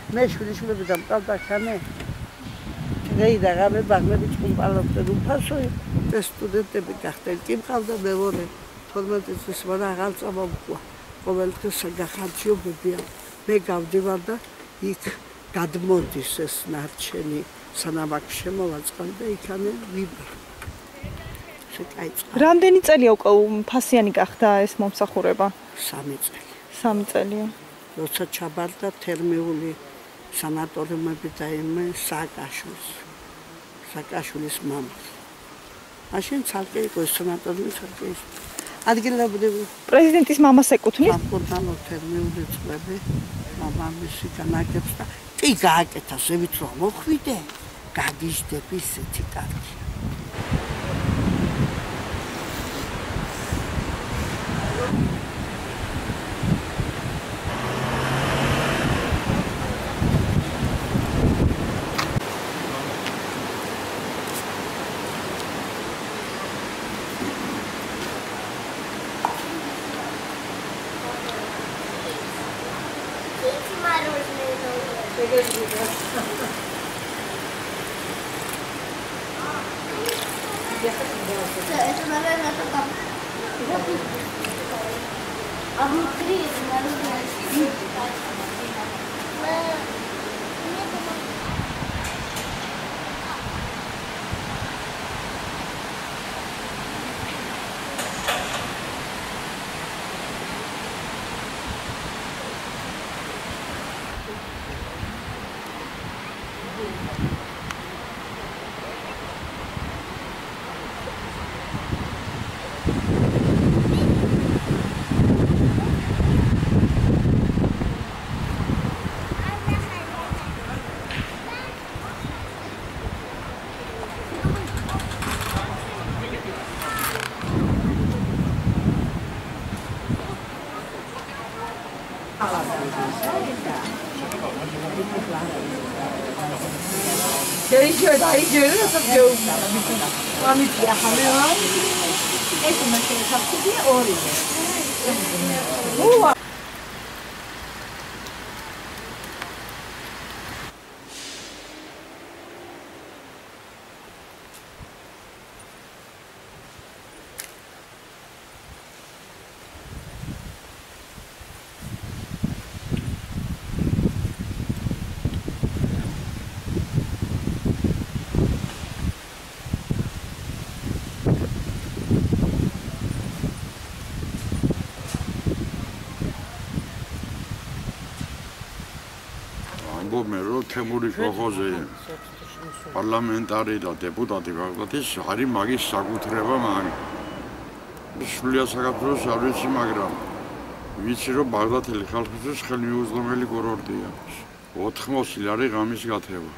მე შვილიშვილები და მყავდა ხანე რეიდა ღამე ბაღმები ჭუმპალობდნენ უფასო ეს სტუდენტები გახდნენ კი მყავდა მეორე 12 წლის მან აღარ წამოგვყვა ყოველთვის გახარჯობებია მე გავდივარ და იქ გადმოდის ეს ნარჩენი სანამ აქ შემოვაწყალ და იქანე ვიბარ რამდენი წელია უკვე ფასიანი გახდა ეს მომსახურება? 3 წელი. 3 წელია. როცა ჩაბარდა თერმიული სანატორიუმები და იმე სააკაშვილის მამას. მაშინ ცალკე იყო სანატორიუმი ცალკე ის. ადგილობრივი პრეზიდენტის მამას ეკუთვნის? სამკურნალო თერმიული წყლები მამამისი განაგებს და კი გააკეთა ზევით რომ მოხვიდე გაგიჟდები ისეთი კარგი. Это, наверное, там. А внутри это, наверное, თემური კოხოზე პარლამენტარი და დეპუტატი გახდათ ის არის მაგის საკუთრება მაგ სრულიად საქართველოს არ ვიცი მაგრამ ვიცი რომ ბაღდათელი ხალხისთვის ხელმიუწვდომელი კურორტია 80 ლარი ღამის გათევა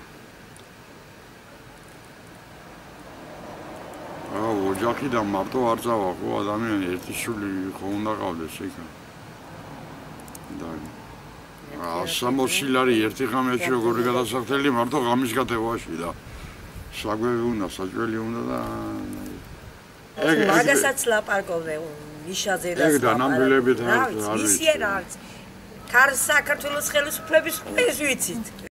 ოჯახიდან მარტო არ წავა ხო ადამიანი ერთი შვილი ხო უნდა ყავდეს იქ და 60 ლარი ერთი ღამეში როგორი გადასახდელი მარტო ღამის გათევაში და საგვები უნდა საჭველი უნდა და მაგასაც ლაპარაკობენ ნიშაზე და ეს განამბილებით არის ისე რა არის ქარ საქართველოს ხელისუფლების ეს ვიცით